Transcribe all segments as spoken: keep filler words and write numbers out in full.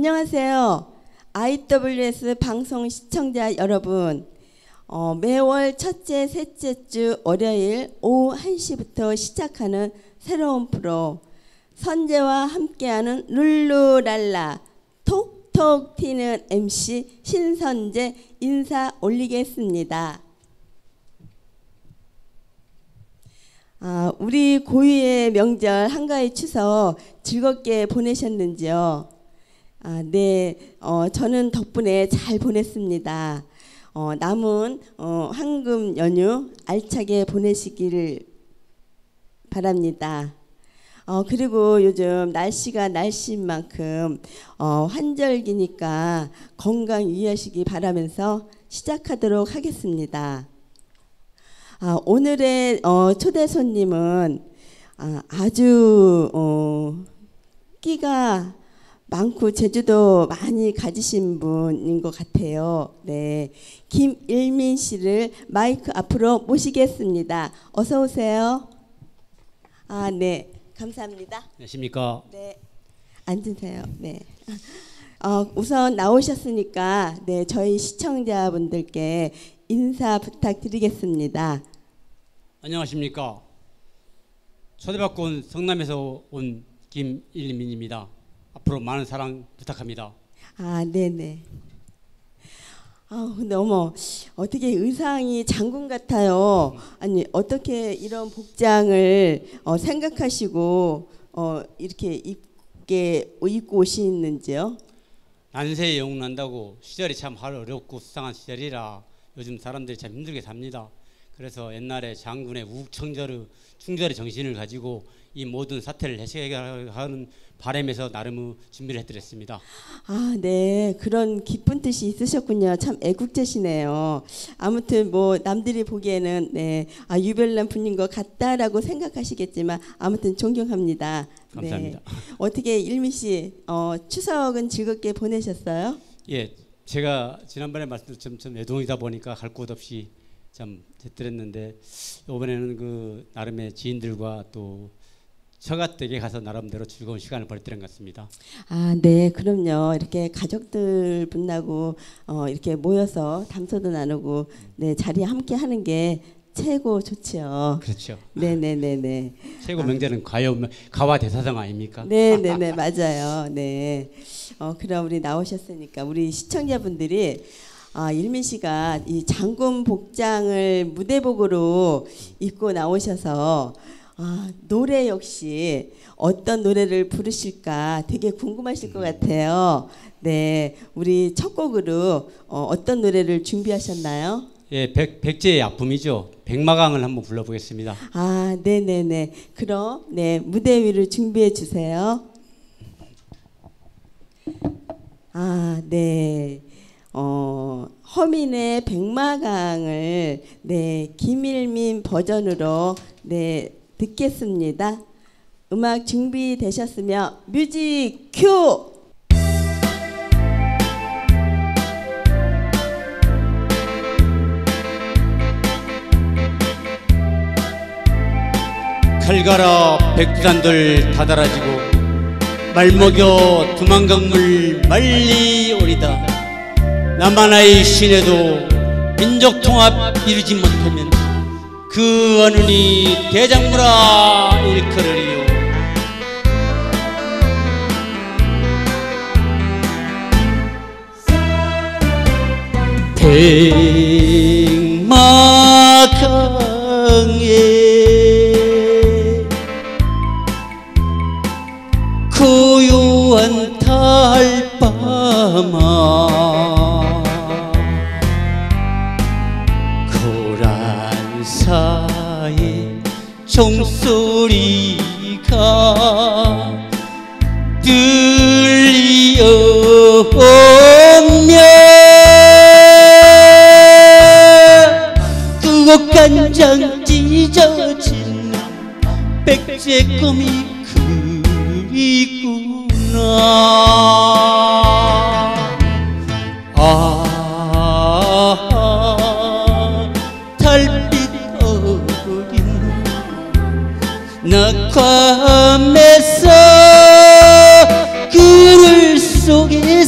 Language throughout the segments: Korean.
안녕하세요. 아이더블유에스 방송 시청자 여러분, 어, 매월 첫째, 셋째 주 월요일 오후 한 시부터 시작하는 새로운 프로 선재와 함께하는 룰루랄라 톡톡 튀는 엠씨 신선재 인사 올리겠습니다. 아, 우리 고유의 명절 한가위 추석 즐겁게 보내셨는지요? 아, 네, 어, 저는 덕분에 잘 보냈습니다. 어, 남은 어, 황금 연휴 알차게 보내시기를 바랍니다. 어, 그리고 요즘 날씨가 날씨인 만큼 어, 환절기니까 건강 유의하시기 바라면서 시작하도록 하겠습니다. 아, 오늘의 어, 초대 손님은 아, 아주 어, 끼가 많고 제주도 많이 가지신 분인 것 같아요. 네, 김일민 씨를 마이크 앞으로 모시겠습니다. 어서 오세요. 아, 네, 감사합니다. 안녕하십니까? 네, 앉으세요. 네. 어, 우선 나오셨으니까 네, 저희 시청자분들께 인사 부탁드리겠습니다. 안녕하십니까? 초대받고 온 성남에서 온 김일민입니다. 앞으로 많은 사랑 부탁합니다. 아, 네네. 아, 근데 어머, 어떻게 의상이 장군 같아요. 아니, 어떻게 이런 복장을 어, 생각하시고 어, 이렇게 입게 입고 오시는지요? 난세에 영웅난다고 시절이 참 어렵고 수상한 시절이라 요즘 사람들이 참 힘들게 삽니다. 그래서 옛날에 장군의 우청절의 충절의 정신을 가지고 이 모든 사태를 해결하는 바람에서 나름 준비를 해드렸습니다. 아, 네, 그런 기쁜 뜻이 있으셨군요. 참 애국자시네요. 아무튼 뭐 남들이 보기에는 네, 아, 유별난 분인 것 같다라고 생각하시겠지만 아무튼 존경합니다. 감사합니다. 네. 어떻게 일미 씨 어, 추석은 즐겁게 보내셨어요? 예, 제가 지난번에 말씀드렸던 좀 외동이다 보니까 갈 곳 없이 참 됐더랬는데 이번에는 그 나름의 지인들과 또 처가댁에 가서 나름대로 즐거운 시간을 보냈던 것 같습니다. 아, 네, 그럼요. 이렇게 가족들 분하고 어, 이렇게 모여서 담소도 나누고 네, 자리에 함께 하는 게 최고 좋지요. 그렇죠. 네, 네, 네, 네. 최고 명절은 가요 가와 대사성 아닙니까? 네, 네, 네, 맞아요. 네. 어, 그럼 우리 나오셨으니까 우리 시청자분들이 아, 일민 씨가 이 장군 복장을 무대복으로 입고 나오셔서 아, 노래 역시 어떤 노래를 부르실까 되게 궁금하실 것 같아요. 네, 우리 첫 곡으로 어, 어떤 노래를 준비하셨나요? 예, 백, 백제의 아픔이죠. 백마강을 한번 불러보겠습니다. 아, 네, 네, 네. 그럼 네, 무대 위를 준비해 주세요. 아, 네. 어, 허민의 백마강을 네, 김일민 버전으로 네, 듣겠습니다. 음악 준비되셨으면 뮤직 큐! 칼갈아 백두산들 다다라지고 말먹여 두만강물 말리 오리다. 남한의 신에도 민족통합 이루지 못하면 그 어느니 대장무라 일컬으리요. 백마강에 고요한 달밤아 고란사의 종소리가 들리오며 그곳간장 찢어진 백제껌이 그리구나. 아, 달빛 어린 낙화에서 그늘 속에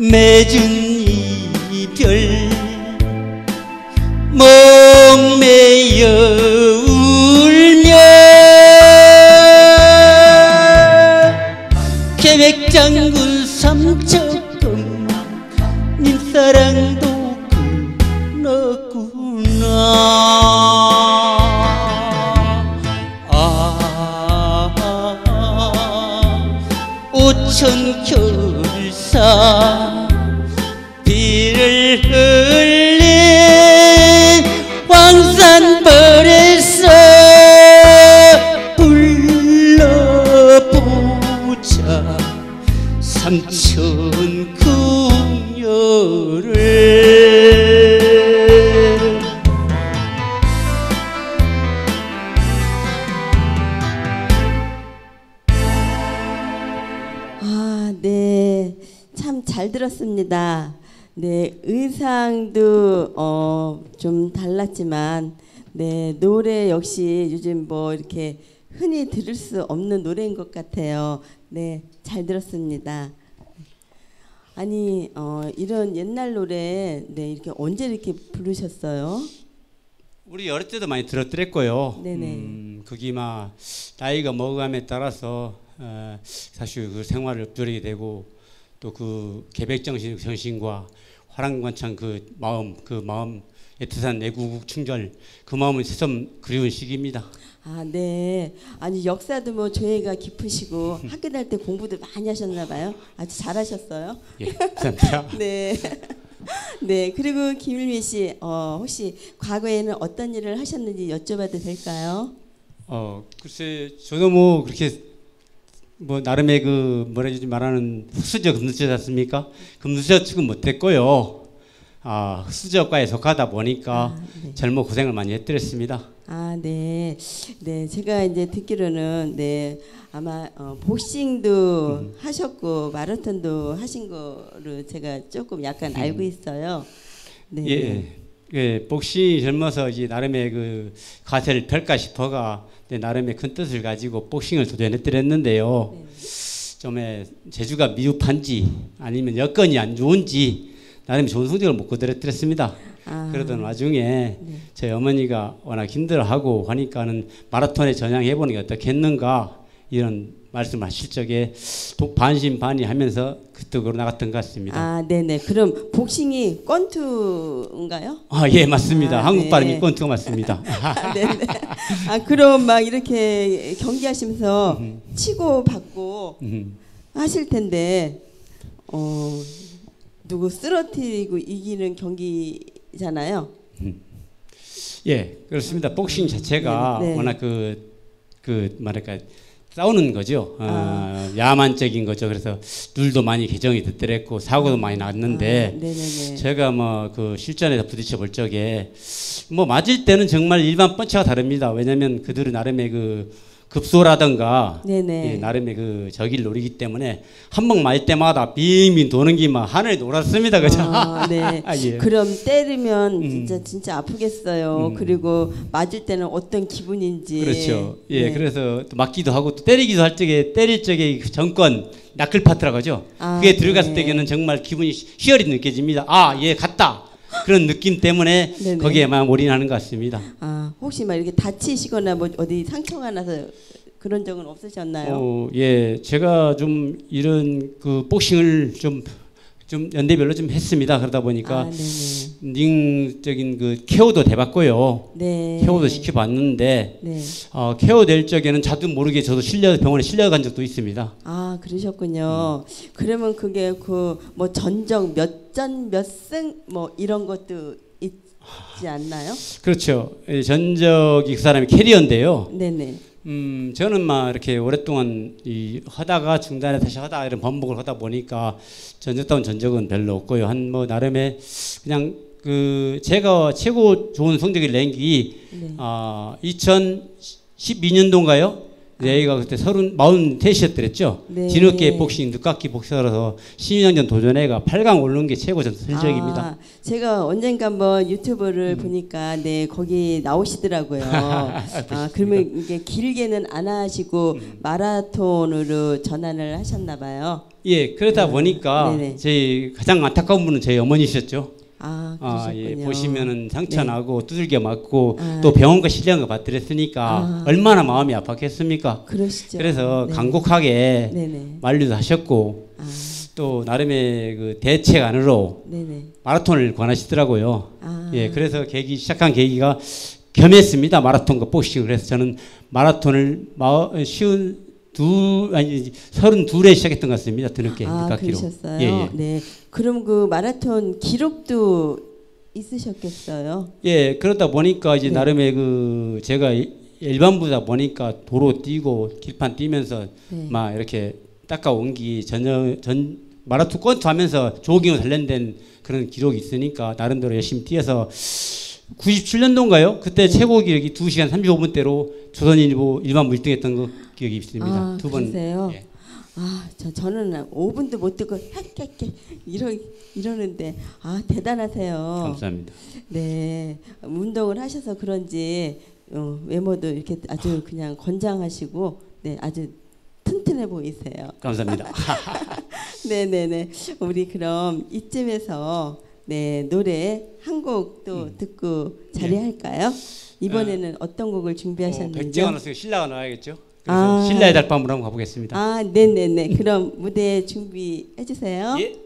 맺은 이별 목매여 울며 계백장군 삼척금 님 사랑도 끝났구나. 아 오천 결사 비를 흘린 황산벌에서 불러보자 삼천 궁녀를. 아, 네. 참 잘 들었습니다. 네, 의상도 어, 좀 달랐지만 네, 노래 역시 요즘 뭐 이렇게 흔히 들을 수 없는 노래인 것 같아요. 네, 잘 들었습니다. 아니, 어, 이런 옛날 노래 네, 이렇게 언제 이렇게 부르셨어요? 우리 어릴 때도 많이 들었더랬고요. 네네. 음, 그게 막 나이가 먹어감에 따라서 어, 사실 그 생활을 읊조리게 되고 또 그 계백정신 정신과 화랑관창 그 마음, 그 마음 애틋한 애국 충절, 그 마음은 새삼 그리운 시기입니다. 아, 네. 아니 역사도 뭐 조예가 깊으시고 학교 다닐 때 공부도 많이 하셨나 봐요. 아주 잘하셨어요. 예, 감사합니다. 네. 네. 그리고 김일미 씨, 어, 혹시 과거에는 어떤 일을 하셨는지 여쭤봐도 될까요? 어, 글쎄, 저도 뭐 그렇게 뭐 나름의 그 뭐라 지 말하는 흑수저 금수저지 않습니까? 금수저 측은 못했고요. 아, 흑수저과에 속하다 보니까 아, 네. 젊어 고생을 많이 했더랬습니다. 아, 네. 네, 제가 이제 듣기로는 네, 아마 어, 복싱도 음. 하셨고 마라톤도 하신 거로 제가 조금 약간 알고 있어요. 네. 예, 예, 복싱이 젊어서 이제 나름의 그 가세를 펼까 싶어가 내 나름의 큰 뜻을 가지고 복싱을 도전했더랬는데요. 네. 좀 재주가 미흡한지 아니면 여건이 안 좋은지 나름 좋은 성적을 못 거두었더랬습니다. 아, 그러던 와중에 네. 저희 어머니가 워낙 힘들어하고 하니까는 마라톤에 전향해보는 게 어떻겠는가 이런 말씀하실 적에 반신반의하면서 그쪽으로 나갔던 것 같습니다. 아, 네네. 그럼 복싱이 권투인가요? 아, 예, 맞습니다. 아, 한국 네. 발음이 권투가 맞습니다. 아, 네네. 아, 그럼 막 이렇게 경기하시면서 치고 받고 음. 하실 텐데, 어, 누구 쓰러뜨리고 이기는 경기잖아요. 음. 예, 그렇습니다. 복싱 자체가 네, 네. 워낙 그, 그, 뭐랄까, 싸우는 거죠. 어, 아. 야만적인 거죠. 그래서 룰도 많이 개정이 됐더랬고 사고도 많이 났는데 아, 네네네. 제가 뭐 그 실전에서 부딪혀 볼 적에 뭐 맞을 때는 정말 일반 펀치와 다릅니다. 왜냐하면 그들은 나름의 그 급소라든가 네네. 예, 나름의 그 저기를 노리기 때문에 한 번 맞을 때마다 빙빙 도는 게 막 하늘에 놀았습니다. 그죠? 아, 네. 아, 예. 그럼 때리면 음. 진짜 진짜 아프겠어요. 음. 그리고 맞을 때는 어떤 기분인지. 그렇죠. 예, 네. 그래서 또 맞기도 하고 또 때리기도 할 적에 때릴 적에 그 정권 나클 파트라고 하죠. 아, 그게 들어갔을 네. 때에는 정말 기분이 희열이 느껴집니다. 아, 얘 갔다. 그런 느낌 때문에 네네. 거기에만 올인하는 것 같습니다. 아, 혹시 막 이렇게 다치시거나 뭐 어디 상처가 나서 그런 적은 없으셨나요? 어, 예, 제가 좀 이런 그 복싱을 좀, 좀 연대별로 좀 했습니다. 그러다 보니까 아, 네네. 링적인 그 케어도 돼봤고요. 네. 케어도 시켜봤는데 네. 어, 케어 될 적에는 저도 모르게 저도 실려 병원에 실려간 적도 있습니다. 아, 그러셨군요. 그러면 그게 그 뭐 전적 몇 전 몇 승 뭐 이런 것도 있지 않나요? 그렇죠. 이 전적이 그 사람이 캐리어인데요. 네네. 음, 저는 막 이렇게 오랫동안 이 하다가 중단에 다시 하다 이런 반복을 하다 보니까 전적다운 전적은 별로 없고요. 한 뭐 나름의 그냥 그 제가 최고 좋은 성적을 낸 게 네. 아, 이천십이 년도인가요? 저희가 그때 서른 마흔셋이었더랬죠. 네. 뒤늦게 복싱 늦깎이 복서라서 신인왕전 도전해가 팔 강 오른 게 최고 전설적입니다. 아, 제가 언젠가 한번 유튜브를 음. 보니까 네 거기 나오시더라고요. 아, 그러면 이게 길게는 안 하시고 음. 마라톤으로 전환을 하셨나 봐요. 예, 그러다 음. 보니까 네네. 저희 가장 안타까운 분은 저희 어머니셨죠. 아, 아, 예, 보시면은 상처 네. 나고 두들겨 맞고 아. 또 병원과 실려가 받들었으니까 아. 얼마나 마음이 아팠겠습니까? 그러시죠. 그래서 네. 간곡하게 네네. 만류도 하셨고 아. 또 나름의 그 대책안으로 네네. 마라톤을 권하시더라고요. 아. 예, 그래서 계기 시작한 계기가 겸했습니다. 마라톤과 복싱을. 그래서 저는 마라톤을 마, 쉬운 두 아니 서른 둘에 시작했던 것 같습니다. 드늦게 아, 늦깎이로. 그러셨어요. 예, 예. 네. 그럼 그 마라톤 기록도 있으셨겠어요. 예, 그러다 보니까 이제 네. 나름의 그 제가 일반부다 보니까 도로 뛰고 길판 뛰면서 네. 막 이렇게 닦아온기 전혀 전 마라톤 권투하면서 조깅을 단련된 그런 기록이 있으니까 나름대로 열심히 뛰어서 구십칠 년도인가요? 그때 네. 최고 기록이 두 시간 삼십오 분대로 조선일보 일반부 일 등 했던 거 기억이 있습니다. 아, 두 번. 그러세요? 예. 아, 저 저는 오 분도 못 듣고 헷헷헷 이러 이러는데 아, 대단하세요. 감사합니다. 네. 운동을 하셔서 그런지 어, 외모도 이렇게 아주 그냥 건장하시고 네, 아주 튼튼해 보이세요. 감사합니다. 네, 네, 네. 우리 그럼 이쯤에서 네, 노래 한 곡 또 음. 듣고 자리할까요? 이번에는 어, 떤 곡을 준비하셨는지요? 어, 백제가 나서 신라가 나와야겠죠. 그래서 아. 신라의 달밤으로 한번 가보겠습니다. 아, 네, 네, 네. 그럼 무대 준비해 주세요. 예.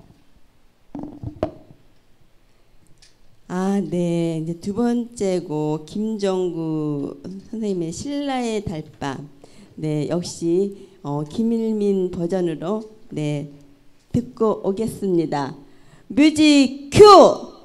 아, 네. 이제 두 번째 곡 김정구 선생님의 신라의 달밤. 네, 역시 어, 김일민 버전으로 네 듣고 오겠습니다. 뮤직 큐.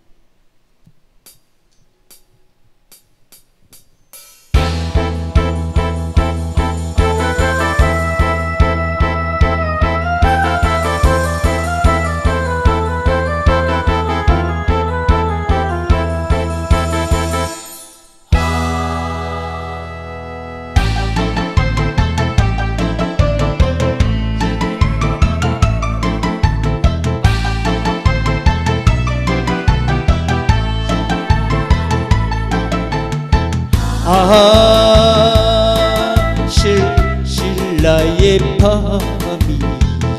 아, 실, 신라의 밤이여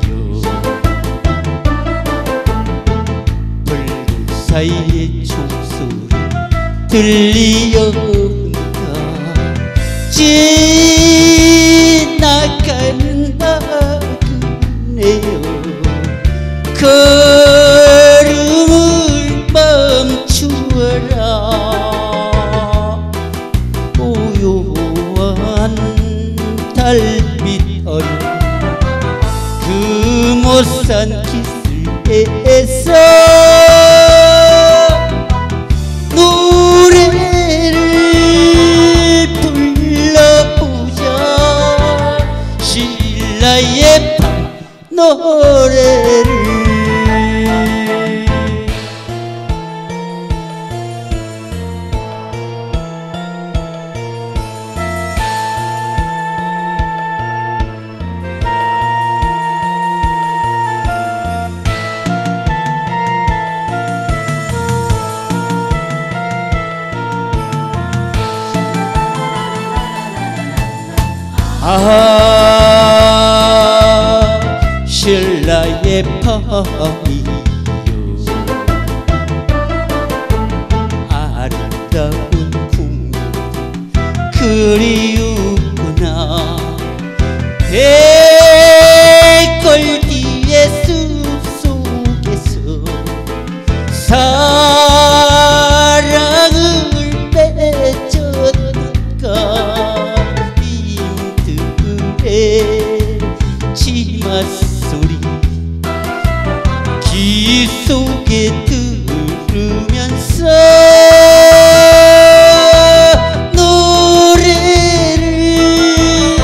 불구사의 총소리 들리어온다 지나가는 나그네여 걸음을 멈추어라 달빛 어린 금오산 기슭에서 노래를 불러보자 신라의 밤 노래를 아, 신라의 밤이여 아름다운 궁 그리우구나 백골디의 숲속에서 사랑을 맺었는가 치마 소리 귀 속에 들으면서 노래를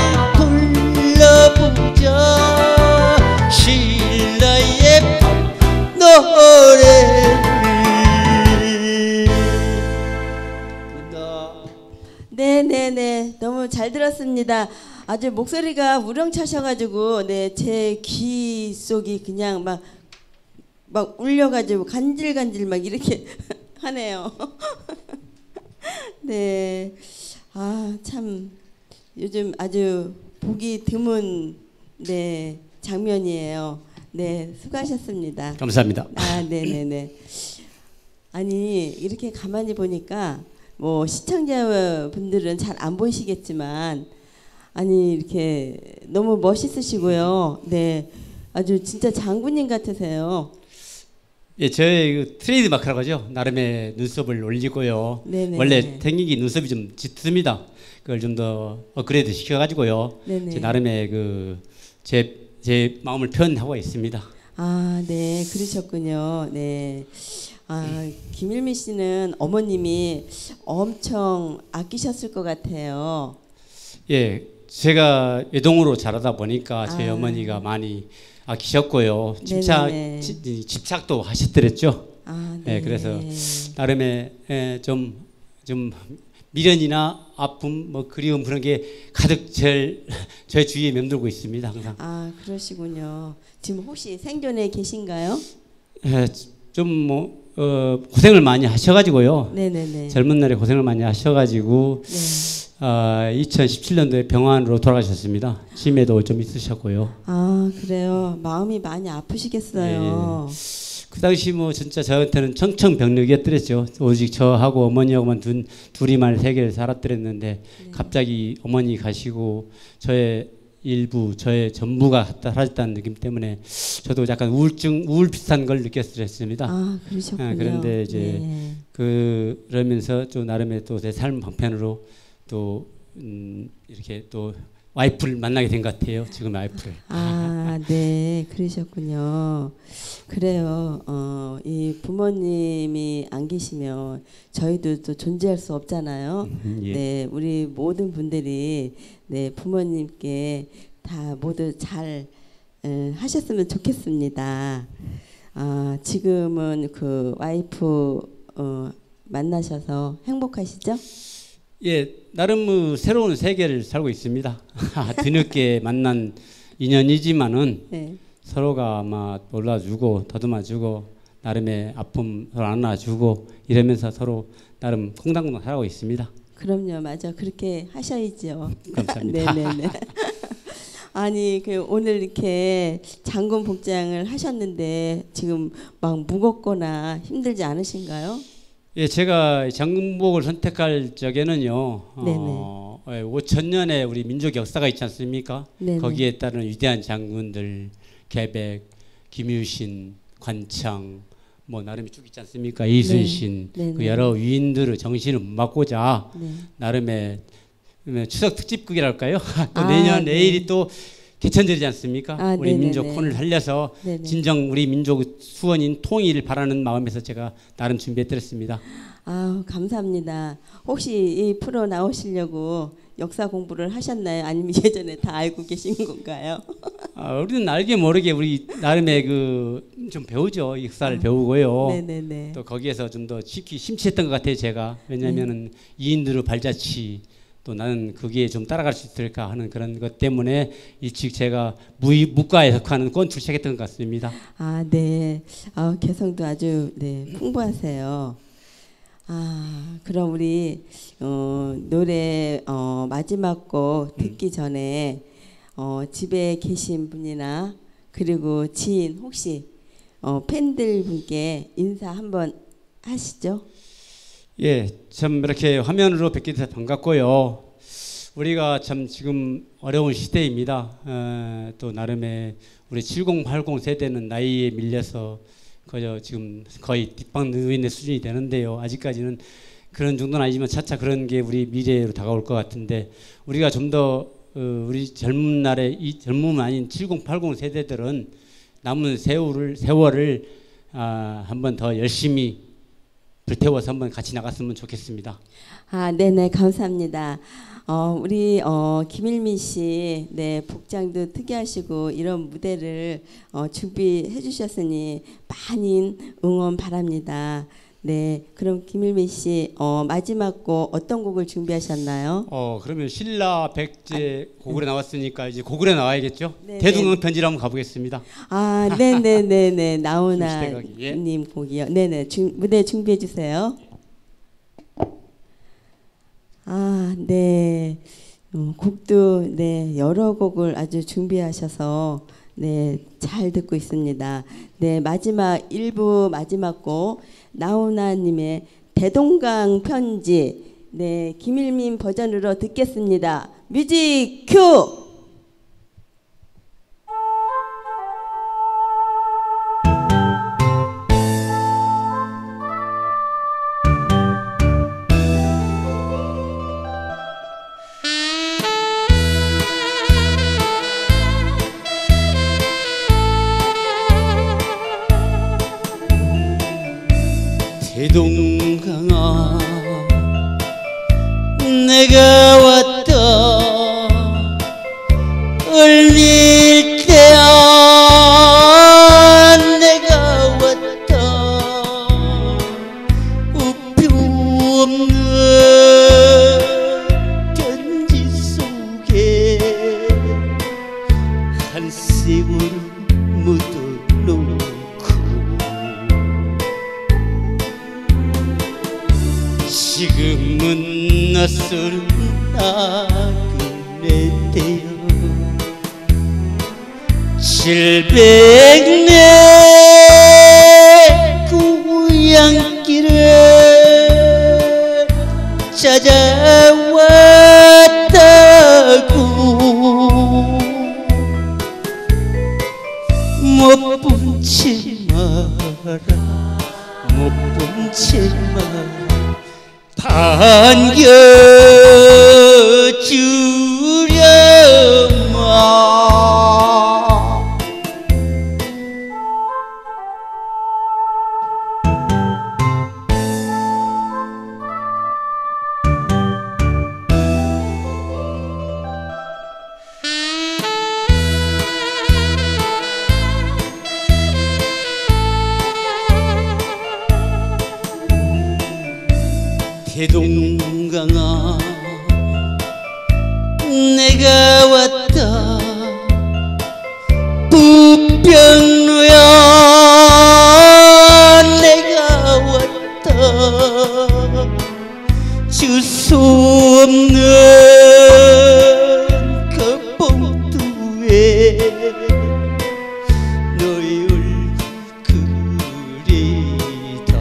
불러보자 신라의 밤 노래를 네, 네, 네. 너무 잘 잘 들었습니다. 아주 목소리가 우렁차셔가지고 네, 제 귀 속이 그냥 막, 막 울려가지고 간질간질 막 이렇게 하네요. 네, 아, 참 요즘 아주 보기 드문 네, 장면이에요. 네, 수고하셨습니다. 감사합니다. 아, 네네네. 아니 이렇게 가만히 보니까 뭐 시청자분들은 잘 안 보이시겠지만 아니 이렇게 너무 멋있으시고요. 네, 아주 진짜 장군님 같으세요. 예, 저의 그 트레이드 마크라고 하죠. 나름의 눈썹을 올리고요. 네네. 원래 생기기 눈썹이 좀 짙습니다. 그걸 좀 더 업그레이드 시켜가지고요. 네네. 제 나름의 그 제 제 마음을 표현하고 있습니다. 아, 네, 그러셨군요. 네. 아, 김일미 씨는 어머님이 엄청 아끼셨을 것 같아요. 예, 제가 외동으로 자라다 보니까 제 아. 어머니가 많이 아끼셨고요. 집착 네네네. 지- 집착도 하셨더랬죠. 아, 네. 예, 그래서 나름의 예, 좀, 좀 미련이나 아픔, 뭐 그리움 그런 게 가득 제, 제 주위에 맴돌고 있습니다. 항상. 아, 그러시군요. 지금 혹시 생존에 계신가요? 예, 좀 뭐 어, 고생을 많이 하셔가지고요. 네네네. 젊은 날에 고생을 많이 하셔가지고 네. 아, 이천십칠 년도에 병환으로 돌아가셨습니다. 치매도 좀 있으셨고요. 아, 그래요. 마음이 많이 아프시겠어요. 그 당시 뭐 진짜 저한테는 청천벽력이었더랬죠. 오직 저하고 어머니하고만 둔, 둘이만 세계를 살았더랬는데 네. 갑자기 어머니 가시고 저의 일부, 저의 전부가 사라졌다는 느낌 때문에 저도 약간 우울증, 우울 비슷한 걸 느꼈습니다. 아, 그러셨군요. 아, 그런데 이제 네. 그러면서 또 나름의 또 제 삶 방편으로 또 음, 이렇게 또 와이프를 만나게 된 것 같아요. 지금 와이프를. 아, 네, 그러셨군요. 그래요. 어, 이 부모님이 안 계시면 저희도 또 존재할 수 없잖아요. 음, 예. 네, 우리 모든 분들이 네, 부모님께 다 모두 잘 에, 하셨으면 좋겠습니다. 아, 지금은 그 와이프 어, 만나셔서 행복하시죠? 예, 나름 뭐 새로운 세계를 살고 있습니다. 뒤늦게 만난 인연이지만은 네. 서로가 아마 놀라주고 더듬어주고 나름의 아픔 서로 안아주고 이러면서 서로 나름 콩당콩당 살아가고 있습니다. 그럼요, 맞아. 그렇게 하셔야죠. 감사합니다. 네네네. 아니 그 오늘 이렇게 장군 복장을 하셨는데 지금 막 무겁거나 힘들지 않으신가요? 예, 제가 장군복을 선택할 적에는요, 어, 오천 년의 우리 민족 역사가 있지 않습니까? 네네. 거기에 따른 위대한 장군들, 계백, 김유신, 관창, 뭐 나름의 쭉 있지 않습니까? 이순신, 네. 그 여러 위인들의 정신을 본받고자 네. 나름의 추석 특집극이랄까요? 또 아, 내년 네. 내일이 또 개천절이지 않습니까? 아, 우리 네네네. 민족 혼을 살려서 네네. 진정 우리 민족 수원인 통일을 바라는 마음에서 제가 나름 준비해드렸습니다. 아, 감사합니다. 혹시 이 프로 나오시려고 역사 공부를 하셨나요? 아니면 예전에 다 알고 계신 건가요? 아, 우리는 알게 모르게 우리 나름의 그 좀 배우죠. 역사를 아, 배우고요. 네네네. 또 거기에서 좀 더 깊이 심취했던 것 같아요. 제가 왜냐하면은 네. 이인들의 발자취 또 나는 거기에 좀 따라갈 수 있을까 하는 그런 것 때문에 일찍 제가 무, 무과에 속하는 권투를 시작했던 것 같습니다. 아, 네. 아, 개성도 아주 네, 풍부하세요. 아, 그럼 우리 어, 노래 어, 마지막 곡 듣기 전에 어, 집에 계신 분이나 그리고 지인 혹시 어, 팬들 분께 인사 한번 하시죠. 예, 참 이렇게 화면으로 뵙게 돼서 반갑고요. 우리가 참 지금 어려운 시대입니다. 어, 또 나름의 우리 칠십, 팔십 세대는 나이에 밀려서 거저 지금 거의 뒷방누인의 수준이 되는데요. 아직까지는 그런 정도는 아니지만 차차 그런 게 우리 미래로 다가올 것 같은데 우리가 좀 더 어, 우리 젊은 날에 이 젊음은 아닌 칠십, 팔십 세대들은 남은 세월을 세월을 아, 한번 더 열심히 불태워서 한번 같이 나갔으면 좋겠습니다. 아, 네네, 감사합니다. 어, 우리 어, 김일미 씨, 네, 복장도 특이하시고 이런 무대를 어, 준비해 주셨으니 많은 응원 바랍니다. 네, 그럼 김일민 씨 어, 마지막 곡 어떤 곡을 준비하셨나요? 어 그러면 신라 백제 고구려 나왔으니까 이제 고구려 나와야겠죠? 네네. 대동강 편지를 한번 가보겠습니다. 아, 네네네네. 김시대각이, 예. 나훈아님 곡이요. 네네. 중, 무대 준비해 주세요. 아, 네. 음, 곡도 네 여러 곡을 아주 준비하셔서 네 잘 듣고 있습니다. 네 마지막 일부 마지막 곡 나훈아님의 대동강 편지 네 김일민 버전으로 듣겠습니다. 뮤직 큐. 대동강아 내가 왔다 얼릴 때야 내가 왔다 우표 없는 편지 속에 한 세월 묻어놓고 지금은 낯설은 나그네 되어 칠백내 고향길을 찾아왔다고 못 본 채 마라 못 본 채 마라 반겨주려마. 대동강아 내가 왔다 부평로야 내가 왔다 주소 없는 그 봉투에 너의 얼굴이다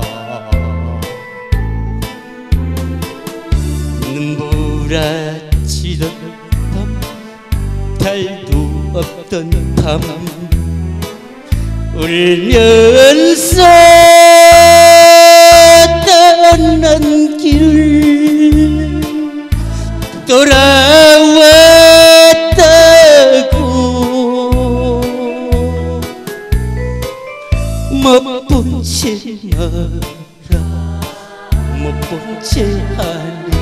눈부라치던 밤 달도 없던 밤 울면서 떠난 길 돌아왔다고 못 본 채 마라 못 본 채 하네